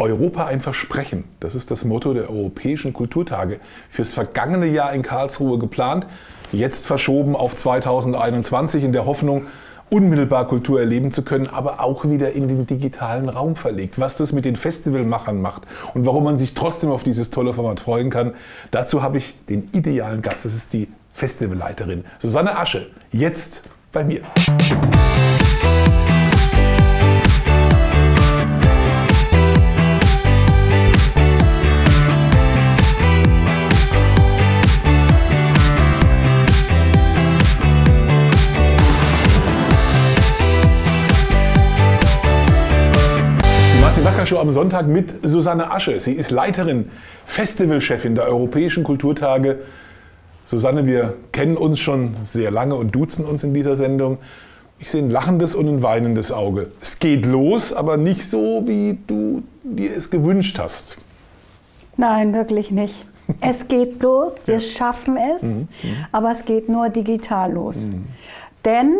Europa ein Versprechen. Das ist das Motto der Europäischen Kulturtage. Fürs vergangene Jahr in Karlsruhe geplant, jetzt verschoben auf 2021 in der Hoffnung, unmittelbar Kultur erleben zu können, aber auch wieder in den digitalen Raum verlegt. Was das mit den Festivalmachern macht und warum man sich trotzdem auf dieses tolle Format freuen kann, dazu habe ich den idealen Gast. Das ist die Festivalleiterin Susanne Asche, jetzt bei mir. Show am Sonntag mit Susanne Asche. Sie ist Leiterin, Festivalchefin der Europäischen Kulturtage. Susanne, wir kennen uns schon sehr lange und duzen uns in dieser Sendung. Ich sehe ein lachendes und ein weinendes Auge. Es geht los, aber nicht so, wie du dir es gewünscht hast. Nein, wirklich nicht. Es geht los, wir schaffen es, aber es geht nur digital los. Denn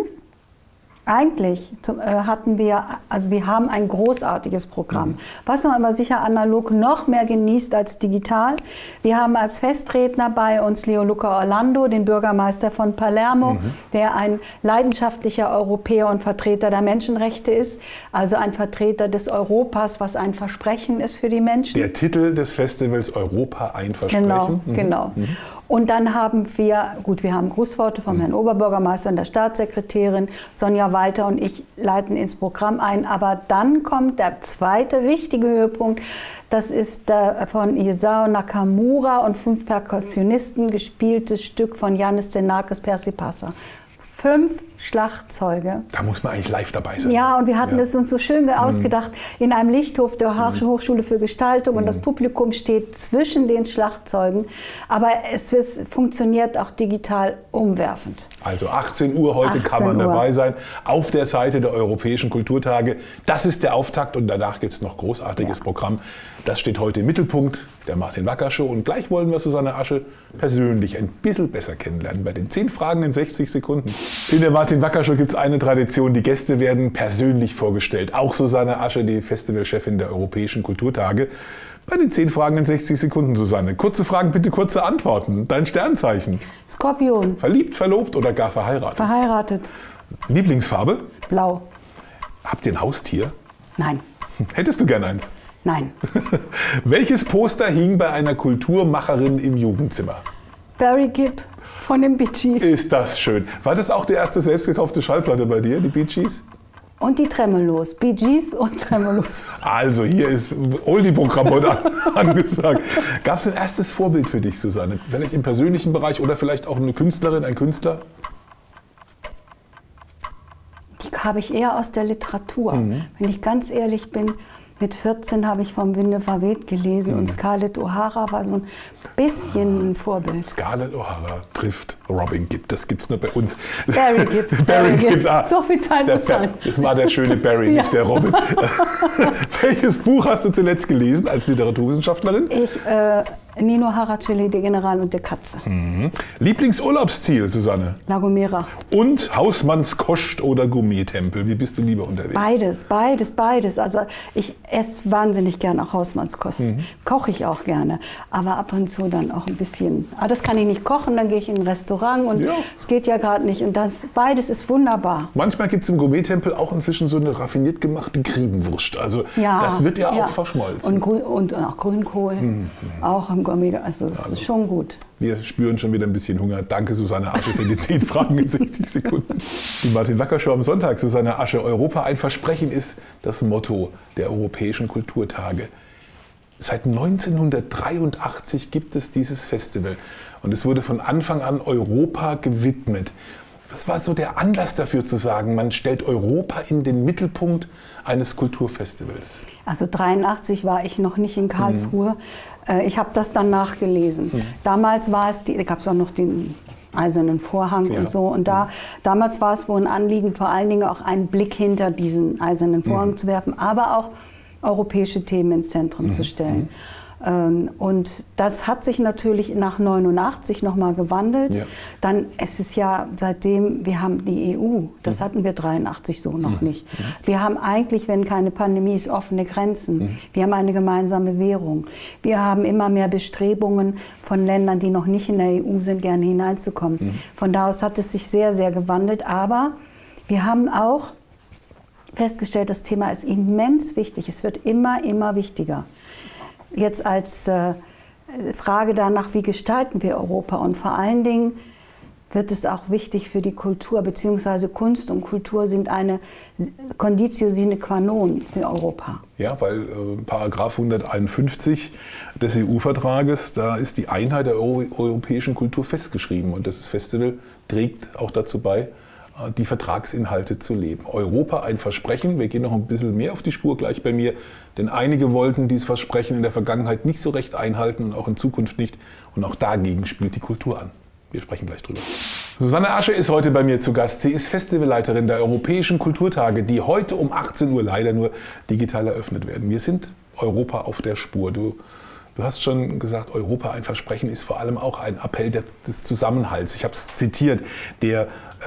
eigentlich hatten wir, also wir haben ein großartiges Programm, was man aber sicher analog noch mehr genießt als digital. Wir haben als Festredner bei uns Leo Luca Orlando, den Bürgermeister von Palermo, der ein leidenschaftlicher Europäer und Vertreter der Menschenrechte ist, also ein Vertreter des Europas, was ein Versprechen ist für die Menschen. Der Titel des Festivals Europa ein Versprechen. Genau. Und dann haben wir, wir haben Grußworte vom Herrn Oberbürgermeister und der Staatssekretärin, Sonja Walter und ich leiten ins Programm ein. Aber dann kommt der zweite wichtige Höhepunkt. Das ist der von Isao Nakamura und 5 Perkussionisten gespieltes Stück von Yannis Xenakis Persipassa. 5 Schlagzeuge. Da muss man eigentlich live dabei sein. Ja, und wir hatten es uns so schön ausgedacht, in einem Lichthof der Hochschule für Gestaltung und das Publikum steht zwischen den Schlagzeugen, aber es funktioniert auch digital umwerfend. Also 18 Uhr heute kann man dabei sein, auf der Seite der Europäischen Kulturtage. Das ist der Auftakt und danach gibt es noch großartiges Programm. Das steht heute im Mittelpunkt der Martin Wacker Show und gleich wollen wir Susanne Asche persönlich ein bisschen besser kennenlernen bei den 10 Fragen in 60 Sekunden. In der Martin Wacker Show gibt es eine Tradition, die Gäste werden persönlich vorgestellt. Auch Susanne Asche, die Festivalchefin der Europäischen Kulturtage. Bei den 10 Fragen in 60 Sekunden, Susanne. Kurze Fragen, bitte kurze Antworten. Dein Sternzeichen? Skorpion. Verliebt, verlobt oder gar verheiratet? Verheiratet. Lieblingsfarbe? Blau. Habt ihr ein Haustier? Nein. Hättest du gern eins? Nein. Welches Poster hing bei einer Kulturmacherin im Jugendzimmer? Barry Gibb von den Bee Gees. Ist das schön. War das auch die erste selbstgekaufte Schallplatte bei dir, die Bee Gees? Und die Tremolos. Bee Gees und Tremolos. Also hier ist Oldie-Programm heute angesagt. Gab es ein erstes Vorbild für dich, Susanne? Vielleicht im persönlichen Bereich oder vielleicht auch eine Künstlerin, ein Künstler? Die habe ich eher aus der Literatur. Wenn ich ganz ehrlich bin, mit 14 habe ich vom Winde verweht gelesen und Scarlett O'Hara war so ein bisschen ein Vorbild. Scarlett O'Hara trifft Robin Gibb, das gibt es nur bei uns. Barry Gibb. Barry Gibb. So viel Zeit muss sein. Das war der schöne Barry, nicht der Robin. Welches Buch hast du zuletzt gelesen als Literaturwissenschaftlerin? Nino Haraceli, der General und der Katze. Lieblingsurlaubsziel, Susanne? La Gomera. Und Hausmannskost oder Gourmet-Tempel? Wie bist du lieber unterwegs? Beides. Also ich esse wahnsinnig gerne auch Hausmannskost. Koche ich auch gerne. Aber ab und zu dann auch ein bisschen. Aber das kann ich nicht kochen, dann gehe ich in ein Restaurant und es geht ja gerade nicht. Und beides ist wunderbar. Manchmal gibt es im Gourmet-Tempel auch inzwischen so eine raffiniert gemachte Griebenwurst. Also das wird ja auch verschmolzen. Und auch Grünkohl. Auch im Gourmet. Also das ist schon gut. Wir spüren schon wieder ein bisschen Hunger. Danke, Susanne Asche, für die 10 Fragen in 60 Sekunden. Die Martin Wacker Show am Sonntag. Susanne Asche, Europa ein Versprechen ist das Motto der Europäischen Kulturtage. Seit 1983 gibt es dieses Festival und es wurde von Anfang an Europa gewidmet. Was war so der Anlass dafür zu sagen, man stellt Europa in den Mittelpunkt eines Kulturfestivals? Also 1983 war ich noch nicht in Karlsruhe. Ich habe das dann nachgelesen. Damals war es, da gab es auch noch den Eisernen Vorhang und so. Und damals war es wohl ein Anliegen, vor allen Dingen auch einen Blick hinter diesen Eisernen Vorhang zu werfen, aber auch europäische Themen ins Zentrum zu stellen. Und das hat sich natürlich nach 89 nochmal gewandelt. Ja. Dann, es ist ja seitdem, wir haben die EU, das hatten wir 83 so noch nicht. Wir haben eigentlich, wenn keine Pandemie ist, offene Grenzen. Wir haben eine gemeinsame Währung. Wir haben immer mehr Bestrebungen von Ländern, die noch nicht in der EU sind, gerne hineinzukommen. Von da aus hat es sich sehr, sehr gewandelt. Aber wir haben auch festgestellt, das Thema ist immens wichtig. Es wird immer, immer wichtiger. Jetzt als Frage danach, wie gestalten wir Europa? Und vor allen Dingen wird es auch wichtig für die Kultur, beziehungsweise Kunst und Kultur sind eine Conditio sine qua non für Europa. Ja, weil Paragraph 151 des EU-Vertrages, da ist die Einheit der europäischen Kultur festgeschrieben. Und das Festival trägt auch dazu bei, die Vertragsinhalte zu leben. Europa ein Versprechen, wir gehen noch ein bisschen mehr auf die Spur gleich bei mir, denn einige wollten dieses Versprechen in der Vergangenheit nicht so recht einhalten und auch in Zukunft nicht. Und auch dagegen spielt die Kultur an. Wir sprechen gleich drüber. Susanne Asche ist heute bei mir zu Gast. Sie ist Festivalleiterin der Europäischen Kulturtage, die heute um 18 Uhr leider nur digital eröffnet werden. Wir sind Europa auf der Spur. Du hast schon gesagt, Europa ein Versprechen ist vor allem auch ein Appell des Zusammenhalts. Ich habe es zitiert, der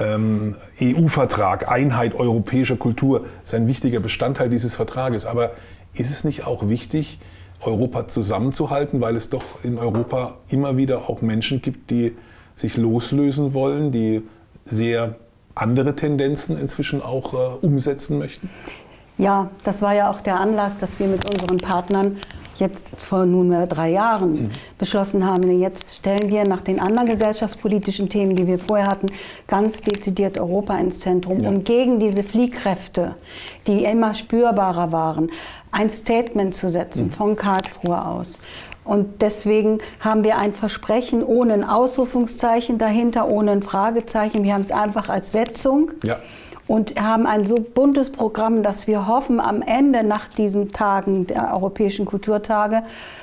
EU-Vertrag, Einheit europäischer Kultur, ist ein wichtiger Bestandteil dieses Vertrages. Aber ist es nicht auch wichtig, Europa zusammenzuhalten, weil es doch in Europa immer wieder auch Menschen gibt, die sich loslösen wollen, die sehr andere Tendenzen inzwischen auch umsetzen möchten? Ja, das war ja auch der Anlass, dass wir mit unseren Partnern jetzt vor nunmehr 3 Jahren beschlossen haben, jetzt stellen wir nach den anderen gesellschaftspolitischen Themen, die wir vorher hatten, ganz dezidiert Europa ins Zentrum, um gegen diese Fliehkräfte, die immer spürbarer waren, ein Statement zu setzen von Karlsruhe aus. Und deswegen haben wir ein Versprechen ohne ein Ausrufungszeichen dahinter, ohne ein Fragezeichen. Wir haben es einfach als Setzung. Ja. Und haben ein so buntes Programm, dass wir hoffen, am Ende nach diesen Tagen der Europäischen Kulturtage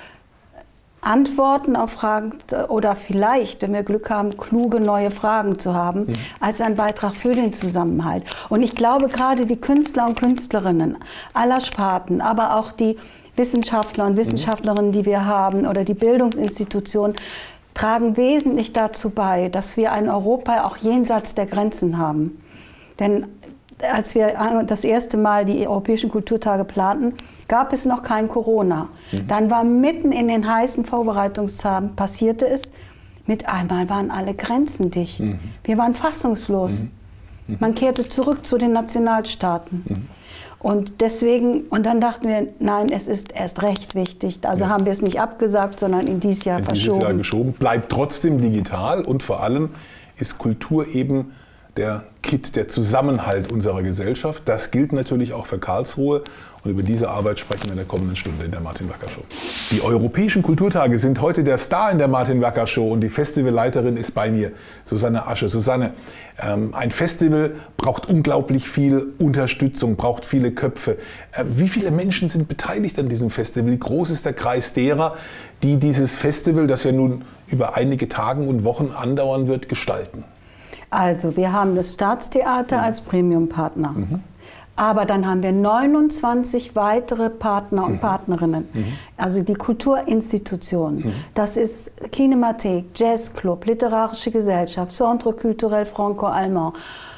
Antworten auf Fragen oder vielleicht, wenn wir Glück haben, kluge neue Fragen zu haben, als ein Beitrag für den Zusammenhalt. Und ich glaube, gerade die Künstler und Künstlerinnen aller Sparten, aber auch die Wissenschaftler und Wissenschaftlerinnen, die wir haben, oder die Bildungsinstitutionen, tragen wesentlich dazu bei, dass wir ein Europa auch jenseits der Grenzen haben. Denn als wir das erste Mal die Europäischen Kulturtage planten, gab es noch kein Corona. Dann war mitten in den heißen Vorbereitungstagen, passierte es, mit einmal waren alle Grenzen dicht. Wir waren fassungslos. Man kehrte zurück zu den Nationalstaaten. Und deswegen, und dann dachten wir, nein, es ist erst recht wichtig. Also haben wir es nicht abgesagt, sondern in dieses Jahr verschoben. Dieses Jahr geschoben, bleibt trotzdem digital und vor allem ist Kultur eben der Kitt, der Zusammenhalt unserer Gesellschaft. Das gilt natürlich auch für Karlsruhe. Und über diese Arbeit sprechen wir in der kommenden Stunde in der Martin-Wacker-Show. Die Europäischen Kulturtage sind heute der Star in der Martin-Wacker-Show und die Festivalleiterin ist bei mir, Susanne Asche. Susanne, ein Festival braucht unglaublich viel Unterstützung, braucht viele Köpfe. Wie viele Menschen sind beteiligt an diesem Festival? Wie groß ist der Kreis derer, die dieses Festival, das ja nun über einige Tage und Wochen andauern wird, gestalten? Also, wir haben das Staatstheater als Premium-Partner. Aber dann haben wir 29 weitere Partner und Partnerinnen. Also die Kulturinstitutionen. Das ist Kinemathek, Jazzclub, Literarische Gesellschaft, Centre Culturel Franco-Allemand,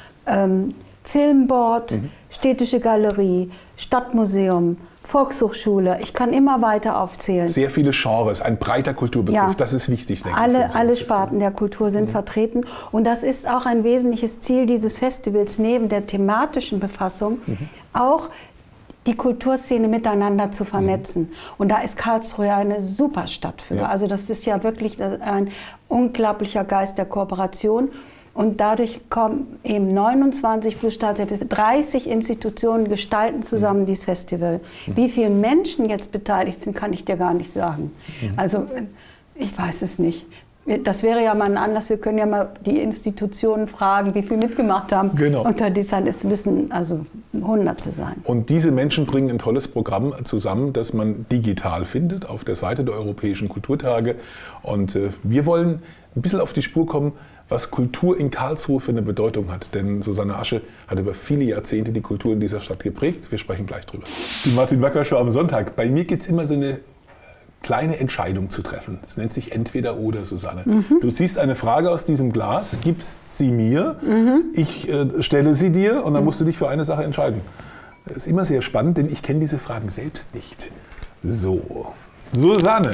Filmboard, Städtische Galerie, Stadtmuseum, Volkshochschule, ich kann immer weiter aufzählen. Sehr viele Genres, ein breiter Kulturbegriff, das ist wichtig, denke ich. Alle Sparten der Kultur sind vertreten und das ist auch ein wesentliches Ziel dieses Festivals, neben der thematischen Befassung auch die Kulturszene miteinander zu vernetzen. Und da ist Karlsruhe eine super Stadt für. Also das ist ja wirklich ein unglaublicher Geist der Kooperation. Und dadurch kommen eben 29 plus Staatstheater, 30 Institutionen gestalten zusammen dieses Festival. Wie viele Menschen jetzt beteiligt sind, kann ich dir gar nicht sagen. Also ich weiß es nicht. Das wäre ja mal ein Anlass, wir können ja mal die Institutionen fragen, wie viel mitgemacht haben. Genau. Und es müssen also Hunderte sein. Und diese Menschen bringen ein tolles Programm zusammen, das man digital findet auf der Seite der Europäischen Kulturtage. Und wir wollen ein bisschen auf die Spur kommen, was Kultur in Karlsruhe für eine Bedeutung hat. Denn Susanne Asche hat über viele Jahrzehnte die Kultur in dieser Stadt geprägt. Wir sprechen gleich drüber. Die Martin-Wacker-Show am Sonntag. Bei mir gibt es immer so eine kleine Entscheidung zu treffen. Das nennt sich entweder oder, Susanne. Du siehst eine Frage aus diesem Glas, gibst sie mir, ich stelle sie dir und dann musst du dich für eine Sache entscheiden. Das ist immer sehr spannend, denn ich kenne diese Fragen selbst nicht. So, Susanne,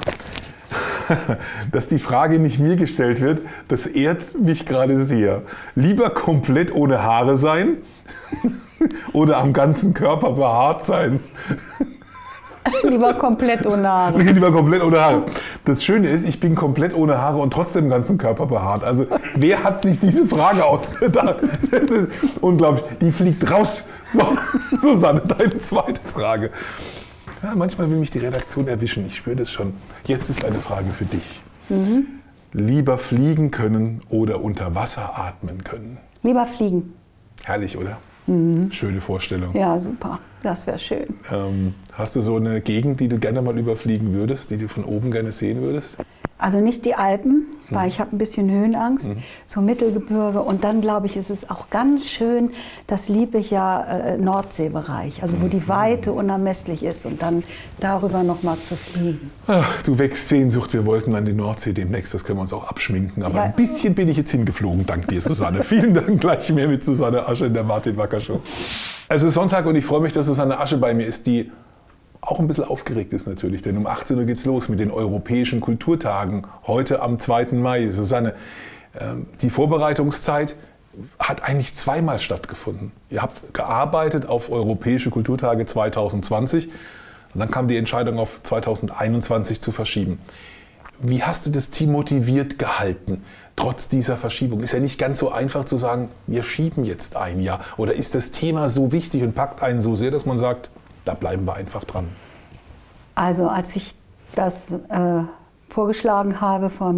dass die Frage nicht mir gestellt wird, das ehrt mich gerade sehr. Lieber komplett ohne Haare sein oder am ganzen Körper behaart sein? Lieber komplett ohne Haare. Lieber komplett ohne Haare. Das Schöne ist, ich bin komplett ohne Haare und trotzdem den ganzen Körper behaart. Also wer hat sich diese Frage ausgedacht? Das ist unglaublich. Die fliegt raus. So, Susanne, deine zweite Frage. Ja, manchmal will mich die Redaktion erwischen, ich spüre das schon. Jetzt ist eine Frage für dich. Lieber fliegen können oder unter Wasser atmen können? Lieber fliegen. Herrlich, oder? Schöne Vorstellung. Ja, super. Das wäre schön. Hast du so eine Gegend, die du gerne mal überfliegen würdest, die du von oben gerne sehen würdest? Also nicht die Alpen, weil ich habe ein bisschen Höhenangst, so Mittelgebirge. Und dann, glaube ich, ist es auch ganz schön, das liebe ich ja, Nordseebereich, also wo die Weite unermesslich ist und dann darüber noch mal zu fliegen. Ach, du wächst Sehnsucht, wir wollten an die Nordsee demnächst, das können wir uns auch abschminken. Aber ja, ein bisschen bin ich jetzt hingeflogen, dank dir, Susanne. Vielen Dank, gleich mehr mit Susanne Asche in der Martin Wacker Show. Es ist Sonntag und ich freue mich, dass Susanne Asche bei mir ist, die auch ein bisschen aufgeregt ist natürlich, denn um 18 Uhr geht's los mit den Europäischen Kulturtagen, heute am 2. Mai. Susanne, die Vorbereitungszeit hat eigentlich zweimal stattgefunden. Ihr habt gearbeitet auf Europäische Kulturtage 2020 und dann kam die Entscheidung auf 2021 zu verschieben. Wie hast du das Team motiviert gehalten, trotz dieser Verschiebung? Ist ja nicht ganz so einfach zu sagen, wir schieben jetzt ein Jahr. Oder ist das Thema so wichtig und packt einen so sehr, dass man sagt, da bleiben wir einfach dran? Also als ich das vorgeschlagen habe, vor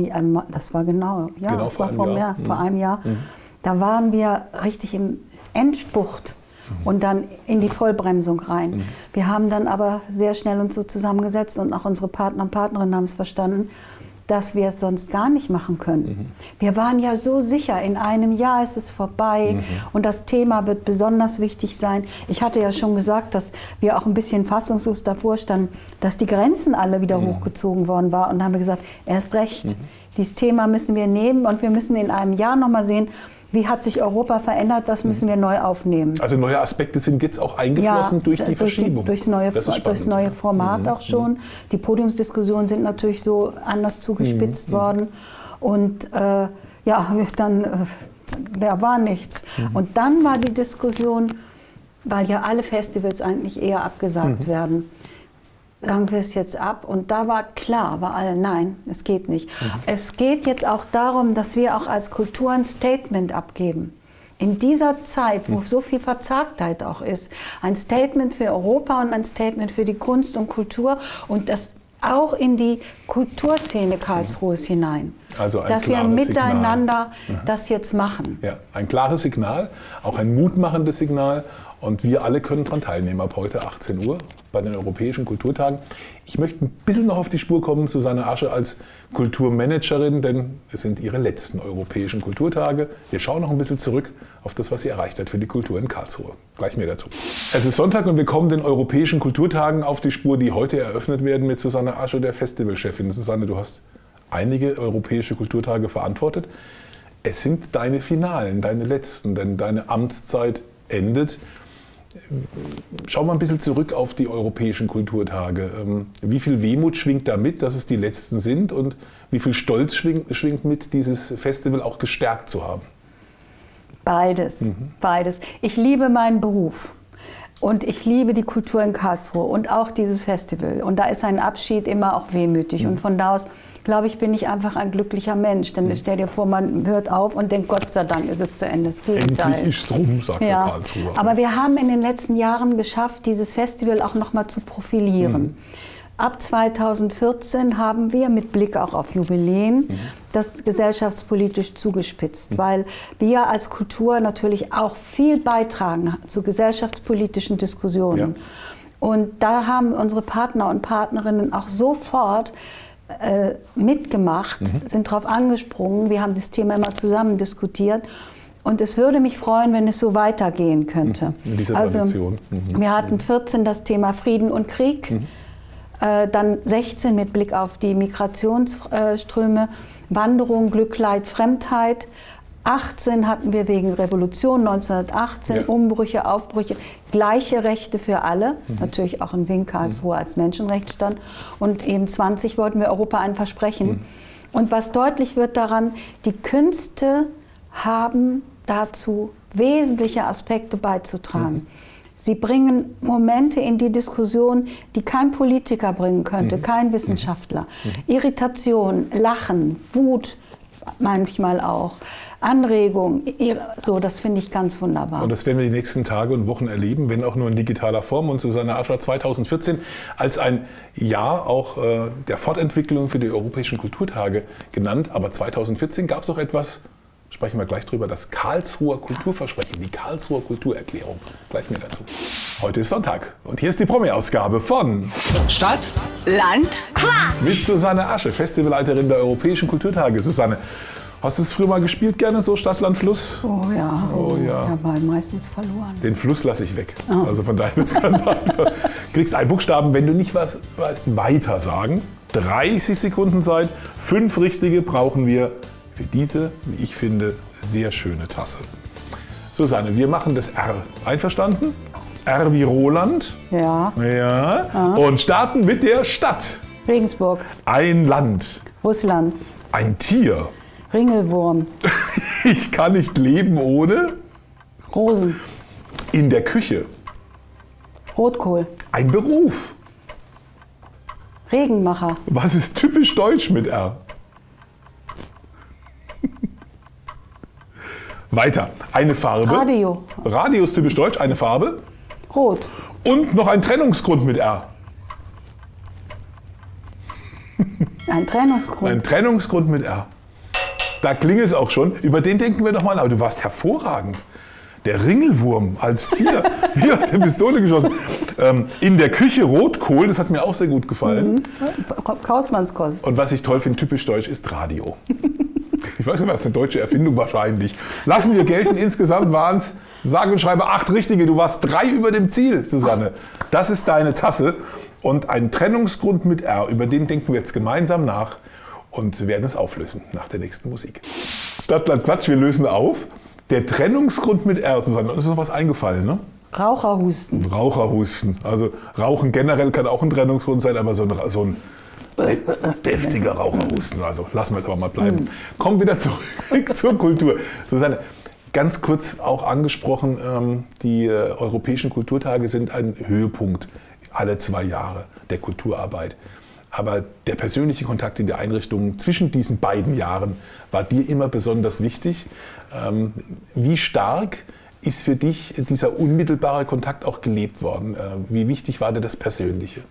einem Jahr, da waren wir richtig im Endspurt und dann in die Vollbremsung rein. Wir haben dann aber sehr schnell uns so zusammengesetzt und auch unsere Partner und Partnerinnen haben es verstanden, dass wir es sonst gar nicht machen können. Wir waren ja so sicher, in einem Jahr ist es vorbei und das Thema wird besonders wichtig sein. Ich hatte ja schon gesagt, dass wir auch ein bisschen fassungslos davor standen, dass die Grenzen alle wieder hochgezogen worden waren. Und dann haben wir gesagt, erst recht, dieses Thema müssen wir nehmen und wir müssen in einem Jahr nochmal sehen, wie hat sich Europa verändert, das müssen wir neu aufnehmen. Also neue Aspekte sind jetzt auch eingeflossen durch die Verschiebung. Durchs neue Format auch schon. Die Podiumsdiskussionen sind natürlich so anders zugespitzt worden. Und da war nichts. Und dann war die Diskussion, weil ja alle Festivals eigentlich eher abgesagt werden, sagen wir es jetzt ab. Und da war klar bei allen, nein, es geht nicht. Es geht jetzt auch darum, dass wir auch als Kultur ein Statement abgeben. In dieser Zeit, wo so viel Verzagtheit auch ist, ein Statement für Europa und ein Statement für die Kunst und Kultur und das auch in die Kulturszene Karlsruhes hinein. Also dass wir miteinander das jetzt machen. Ja, ein klares Signal, auch ein mutmachendes Signal. Und wir alle können daran teilnehmen ab heute 18 Uhr bei den Europäischen Kulturtagen. Ich möchte ein bisschen noch auf die Spur kommen, Susanne Asche als Kulturmanagerin, denn es sind ihre letzten Europäischen Kulturtage. Wir schauen noch ein bisschen zurück auf das, was sie erreicht hat für die Kultur in Karlsruhe. Gleich mehr dazu. Es ist Sonntag und wir kommen den Europäischen Kulturtagen auf die Spur, die heute eröffnet werden mit Susanne Asche, der Festivalchefin. Susanne, du hast einige Europäische Kulturtage verantwortet. Es sind deine Finalen, deine letzten, denn deine Amtszeit endet. Schau mal ein bisschen zurück auf die Europäischen Kulturtage. Wie viel Wehmut schwingt da mit, dass es die letzten sind und wie viel Stolz schwingt mit, dieses Festival auch gestärkt zu haben? Beides, beides. Ich liebe meinen Beruf und ich liebe die Kultur in Karlsruhe und auch dieses Festival. Und da ist ein Abschied immer auch wehmütig und von da aus glaube ich, bin ich einfach ein glücklicher Mensch. Denn stell dir vor, man hört auf und denkt, Gott sei Dank ist es zu Ende. Das Gegenteil. Endlich ist es rum, sagt der Karlsruher. Aber wir haben in den letzten Jahren geschafft, dieses Festival auch noch mal zu profilieren. Ab 2014 haben wir mit Blick auch auf Jubiläen das gesellschaftspolitisch zugespitzt, weil wir als Kultur natürlich auch viel beitragen zu gesellschaftspolitischen Diskussionen. Ja. Und da haben unsere Partner und Partnerinnen auch sofort mitgemacht, sind darauf angesprungen. Wir haben das Thema immer zusammen diskutiert. Und es würde mich freuen, wenn es so weitergehen könnte. In dieser Tradition. Wir hatten 14 das Thema Frieden und Krieg. Dann 16 mit Blick auf die Migrationsströme, Wanderung, Glück, Leid, Fremdheit. 18 hatten wir wegen Revolution 1918, Umbrüche, Aufbrüche, gleiche Rechte für alle, natürlich auch in Wien Karlsruhe als Menschenrechtsstaat. Und eben 20 wollten wir Europa ein Versprechen. Und was deutlich wird daran, die Künste haben dazu wesentliche Aspekte beizutragen. Sie bringen Momente in die Diskussion, die kein Politiker bringen könnte, kein Wissenschaftler. Irritation, Lachen, Wut manchmal auch. Anregung, so, das finde ich ganz wunderbar. Und das werden wir die nächsten Tage und Wochen erleben, wenn auch nur in digitaler Form. Und Susanne Ascher 2014 als ein Jahr auch der Fortentwicklung für die Europäischen Kulturtage genannt. Aber 2014 gab es auch etwas, sprechen wir gleich drüber, das Karlsruher Kulturversprechen, die Karlsruher Kulturerklärung. Gleich mehr dazu. Heute ist Sonntag und hier ist die Promi-Ausgabe von Stadt, Land, Quatsch mit Susanne Asche, Festivalleiterin der Europäischen Kulturtage. Susanne, hast du es früher mal gespielt, gerne so Stadt, Land, Fluss? Oh ja, oh ja. Dabei meistens verloren. Den Fluss lasse ich weg. Oh. Also von daher wird es ganz einfach. Kriegst einen Buchstaben, wenn du nicht was weißt, weiter sagen. 30 Sekunden Zeit, 5 richtige brauchen wir für diese, wie ich finde, sehr schöne Tasse. Susanne, wir machen das R. Einverstanden? R wie Roland. Ja. Ja. Aha. Und starten mit der Stadt. Regensburg. Ein Land. Russland. Ein Tier. Ringelwurm. Ich kann nicht leben ohne Rosen. In der Küche. Rotkohl. Ein Beruf. Regenmacher. Was ist typisch deutsch mit R? Weiter. Eine Farbe. Radio. Radio ist typisch deutsch. Eine Farbe. Rot. Und noch ein Trennungsgrund mit R. Ein Trennungsgrund. Ein Trennungsgrund mit R. Da klingelt es auch schon. Über den denken wir doch mal. Aber du warst hervorragend. Der Ringelwurm als Tier, wie aus der Pistole geschossen. In der Küche Rotkohl, das hat mir auch sehr gut gefallen. Hausmannskost. Und was ich toll finde, typisch deutsch, ist Radio. Ich weiß nicht, was eine deutsche Erfindung wahrscheinlich. Lassen wir gelten, insgesamt waren es, sage und schreibe, 8 richtige. Du warst 3 über dem Ziel, Susanne. Das ist deine Tasse. Und ein Trennungsgrund mit R, über den denken wir jetzt gemeinsam nach und werden es auflösen nach der nächsten Musik. Stadt, Land, Quatsch, wir lösen auf. Der Trennungsgrund mit R, Susanne, uns ist noch was eingefallen, ne? Raucherhusten. Raucherhusten. Also Rauchen generell kann auch ein Trennungsgrund sein, aber so ein deftiger Raucherhusten. Also lassen wir es aber mal bleiben. Kommen wir wieder zurück zur Kultur. Susanne, ganz kurz auch angesprochen, die Europäischen Kulturtage sind ein Höhepunkt alle 2 Jahre der Kulturarbeit. Aber der persönliche Kontakt in der Einrichtung zwischen diesen beiden Jahren war dir immer besonders wichtig. Wie stark ist für dich dieser unmittelbare Kontakt auch gelebt worden? Wie wichtig war dir das Persönliche?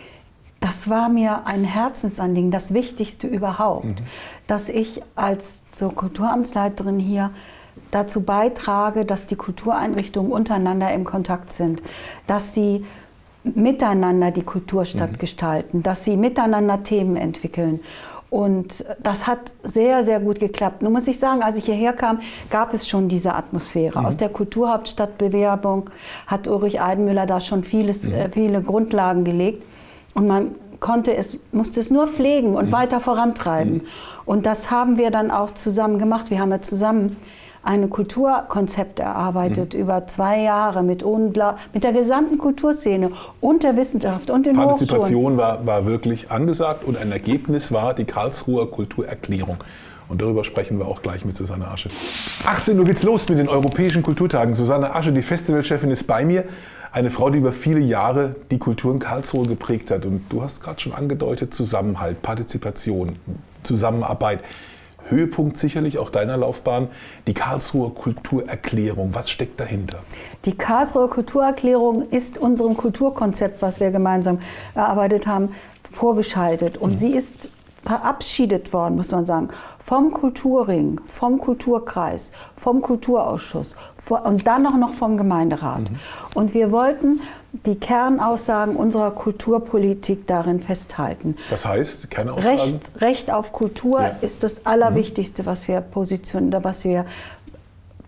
Das war mir ein Herzensanliegen, das Wichtigste überhaupt, dass ich als so Kulturamtsleiterin hier dazu beitrage, dass die Kultureinrichtungen untereinander im Kontakt sind, dass sie miteinander die Kulturstadt gestalten, dass sie miteinander Themen entwickeln. Und das hat sehr, sehr gut geklappt. Nun muss ich sagen, als ich hierher kam, gab es schon diese Atmosphäre. Aus der Kulturhauptstadtbewerbung hat Ulrich Eidenmüller da schon viele Grundlagen gelegt. Und man musste es nur pflegen und weiter vorantreiben. Und das haben wir dann auch zusammen gemacht. Wir haben ja zusammen ein Kulturkonzept erarbeitet über 2 Jahre mit der gesamten Kulturszene und der Wissenschaft und den Hochschulen. Partizipation war wirklich angesagt und ein Ergebnis war die Karlsruher Kulturerklärung. Und darüber sprechen wir auch gleich mit Susanne Asche. 18 Uhr geht's los mit den Europäischen Kulturtagen. Susanne Asche, die Festivalchefin, ist bei mir. Eine Frau, die über viele Jahre die Kultur in Karlsruhe geprägt hat. Und du hast gerade schon angedeutet, Zusammenhalt, Partizipation, Zusammenarbeit. Höhepunkt sicherlich auch deiner Laufbahn, die Karlsruher Kulturerklärung. Was steckt dahinter? Die Karlsruher Kulturerklärung ist unserem Kulturkonzept, was wir gemeinsam erarbeitet haben, vorgeschaltet. Und sie ist verabschiedet worden, muss man sagen, vom Kulturring, vom Kulturkreis, vom Kulturausschuss und dann auch noch vom Gemeinderat. Und wir wollten die Kernaussagen unserer Kulturpolitik darin festhalten. Das heißt, Kernaussagen? Recht auf Kultur ist das Allerwichtigste, was wir positionieren, was wir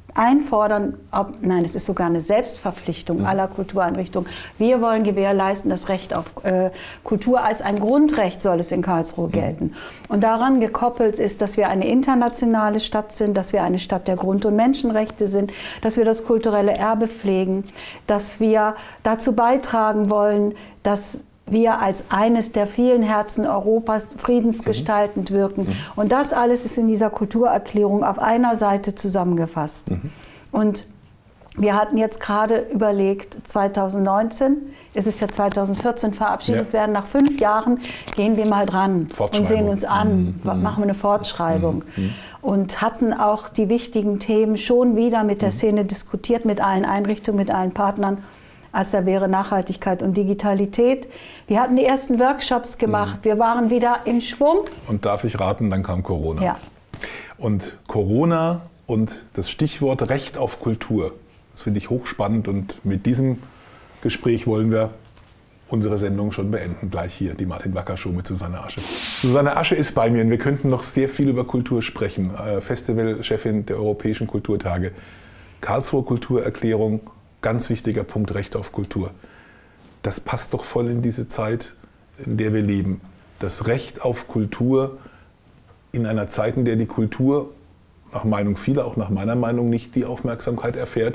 einfordern, nein, es ist sogar eine Selbstverpflichtung aller Kultureinrichtungen. Wir wollen gewährleisten, das Recht auf Kultur als ein Grundrecht soll es in Karlsruhe gelten. Und daran gekoppelt ist, dass wir eine internationale Stadt sind, dass wir eine Stadt der Grund- und Menschenrechte sind, dass wir das kulturelle Erbe pflegen, dass wir dazu beitragen wollen, dass wir als eines der vielen Herzen Europas friedensgestaltend wirken. Und das alles ist in dieser Kulturerklärung auf einer Seite zusammengefasst. Und wir hatten jetzt gerade überlegt, 2019, es ist ja 2014 verabschiedet werden, nach 5 Jahren gehen wir mal dran und sehen uns an, machen wir eine Fortschreibung. Und hatten auch die wichtigen Themen schon wieder mit der Szene diskutiert, mit allen Einrichtungen, mit allen Partnern. Als da wäre Nachhaltigkeit und Digitalität. Wir hatten die ersten Workshops gemacht, wir waren wieder im Schwung. Und darf ich raten, dann kam Corona. Ja. Und Corona und das Stichwort Recht auf Kultur, das finde ich hochspannend und mit diesem Gespräch wollen wir unsere Sendung schon beenden. Gleich hier, die Martin-Wacker-Show mit Susanne Asche. Susanne Asche ist bei mir und wir könnten noch sehr viel über Kultur sprechen. Festivalchefin der Europäischen Kulturtage, Karlsruher Kulturerklärung, ganz wichtiger Punkt, Recht auf Kultur. Das passt doch voll in diese Zeit, in der wir leben. Das Recht auf Kultur in einer Zeit, in der die Kultur, nach Meinung vieler, auch nach meiner Meinung, nicht die Aufmerksamkeit erfährt,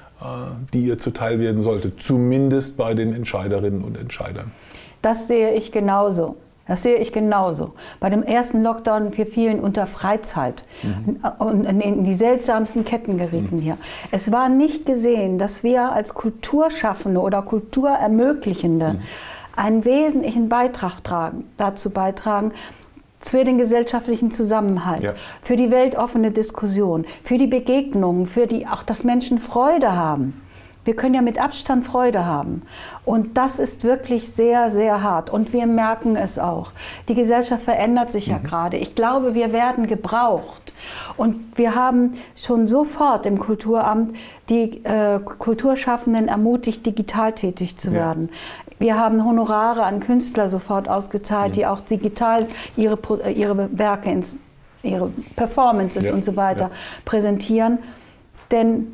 die ihr zuteil werden sollte. Zumindest bei den Entscheiderinnen und Entscheidern. Das sehe ich genauso. Das sehe ich genauso. Bei dem ersten Lockdown, wir fielen unter Freizeit und in die seltsamsten Ketten gerieten hier. Es war nicht gesehen, dass wir als Kulturschaffende oder Kulturermöglichende einen wesentlichen Beitrag dazu beitragen, für den gesellschaftlichen Zusammenhalt, für die weltoffene Diskussion, für die Begegnungen, auch, dass Menschen Freude haben. Wir können ja mit Abstand Freude haben. Und das ist wirklich sehr, sehr hart. Und wir merken es auch. Die Gesellschaft verändert sich ja gerade. Ich glaube, wir werden gebraucht. Und wir haben schon sofort im Kulturamt die Kulturschaffenden ermutigt, digital tätig zu werden. Wir haben Honorare an Künstler sofort ausgezahlt, die auch digital ihre Werke, ihre Performances und so weiter präsentieren. Denn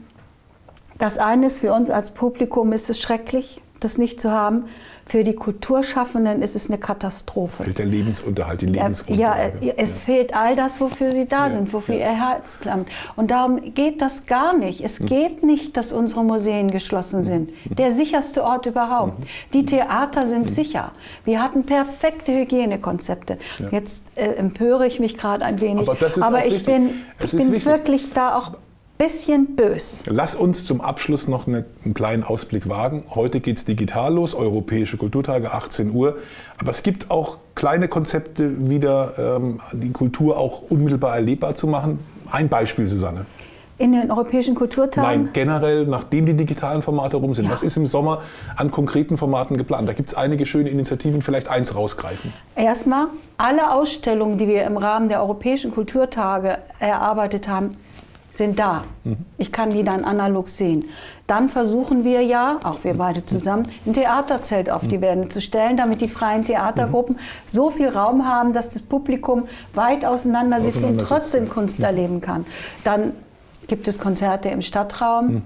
das eine ist, für uns als Publikum ist es schrecklich, das nicht zu haben. Für die Kulturschaffenden ist es eine Katastrophe. Fehlt der Lebensunterhalt, die Lebensgrundlage. Ja, es fehlt all das, wofür sie da sind, wofür ihr Herz klammt. Und darum geht das gar nicht. Es geht nicht, dass unsere Museen geschlossen sind. Der sicherste Ort überhaupt. Die Theater sind sicher. Wir hatten perfekte Hygienekonzepte. Jetzt empöre ich mich gerade ein wenig. Aber ich bin wirklich da auch bisschen bös. Lass uns zum Abschluss noch einen kleinen Ausblick wagen. Heute geht es digital los, Europäische Kulturtage, 18 Uhr. Aber es gibt auch kleine Konzepte, wieder die Kultur auch unmittelbar erlebbar zu machen. Ein Beispiel, Susanne. In den Europäischen Kulturtagen? Nein, generell, nachdem die digitalen Formate rum sind. Was ist im Sommer an konkreten Formaten geplant? Da gibt es einige schöne Initiativen, vielleicht eins rausgreifen. Erstmal, alle Ausstellungen, die wir im Rahmen der Europäischen Kulturtage erarbeitet haben, sind da. Ich kann die dann analog sehen. Dann versuchen wir auch wir beide zusammen, ein Theaterzelt auf die Wände zu stellen, damit die freien Theatergruppen so viel Raum haben, dass das Publikum weit auseinander sitzt und trotzdem Kunst erleben kann. Dann gibt es Konzerte im Stadtraum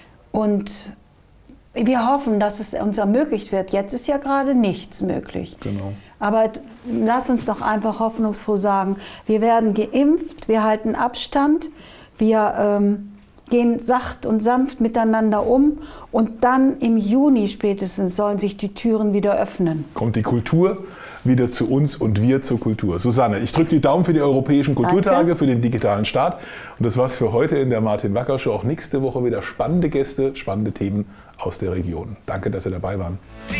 und wir hoffen, dass es uns ermöglicht wird. Jetzt ist ja gerade nichts möglich. Genau. Aber lass uns doch einfach hoffnungsfroh sagen, wir werden geimpft, wir halten Abstand, wir gehen sacht und sanft miteinander um und dann im Juni spätestens sollen sich die Türen wieder öffnen. Kommt die Kultur wieder zu uns und wir zur Kultur. Susanne, ich drücke die Daumen für die Europäischen Kulturtage, für den digitalen Start. Und das war's für heute in der Martin-Wacker-Show. Auch nächste Woche wieder spannende Gäste, spannende Themen aus der Region. Danke, dass Sie dabei waren.